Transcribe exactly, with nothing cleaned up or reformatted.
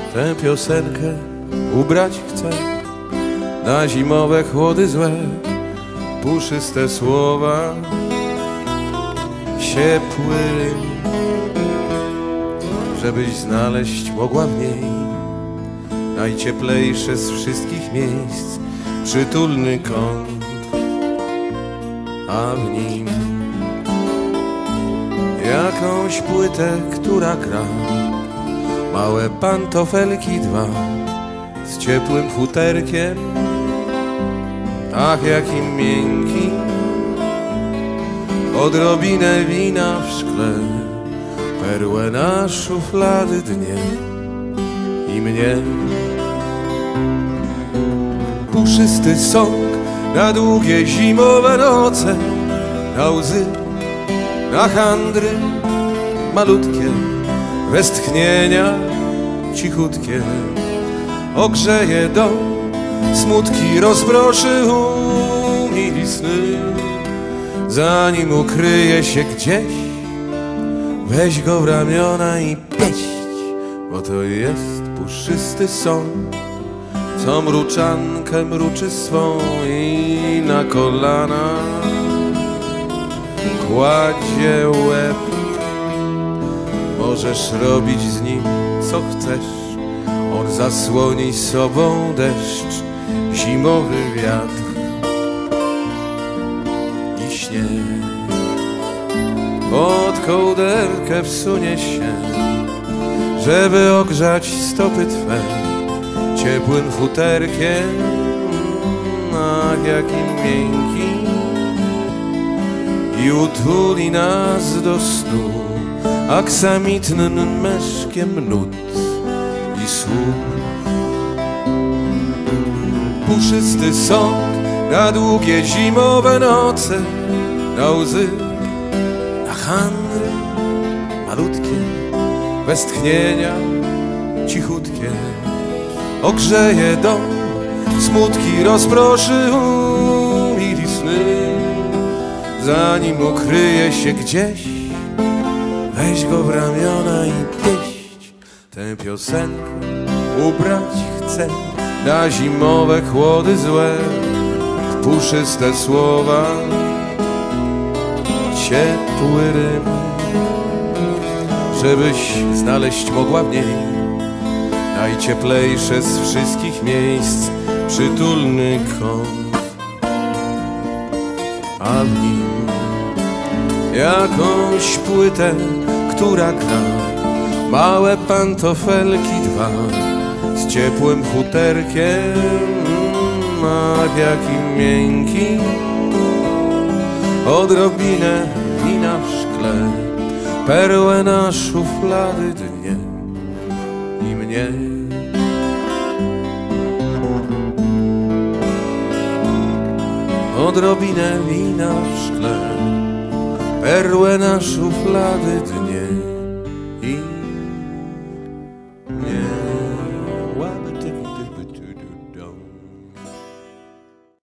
tę piosenkę ubrać chcę na zimowe chłody złe, puszyste słowa, ciepły rym, żebyś znaleźć mogła w niej najcieplejsze z wszystkich miejsc, przytulny kąt, a w nim jakąś płytę, która gra, małe pantofelki dwa z ciepłym futerkiem, ach jaki miękki, odrobinę wina w szkle, perłę na szuflady dnie i mnie. Puszysty sąk na długie zimowe noce, na łzy, na handry malutkie, westchnienia cichutkie, ogrzeje dom, smutki rozproszy umili sny. Zanim ukryje się gdzieś, weź go w ramiona i pieść, bo to jest puszysty sąk, co mruczankę mruczy swą i na kolana kładzie łeb. Możesz robić z nim co chcesz, on zasłoni sobą deszcz, zimowy wiatr i śnieg. Pod kołderkę wsunie się, żeby ogrzać stopy twe ciepłym futerkiem, ach jaki miękki, i utuli nas do snu aksamitnym meszkiem nut i słów. Puszysty sąk na długie zimowe noce, na łzy, na handry malutkie, westchnienia cichutkie, ogrzeje dom, smutki rozproszy umili sny. Zanim ukryje się gdzieś, weź go w ramiona i pieść, tę piosenkę ubrać chcę na zimowe chłody złe, w puszyste słowa, ciepły rym, żebyś znaleźć mogła w niej najcieplejsze z wszystkich miejsc, przytulny kąt, a w nim jakąś płytę, która gra, małe pantofelki dwa z ciepłym futerkiem, ach jaki miękki, odrobinę wina w szkle, perłę na szuflady dnie i mnie. Odrobinę wina w szkle, perłę na szuflady dnie i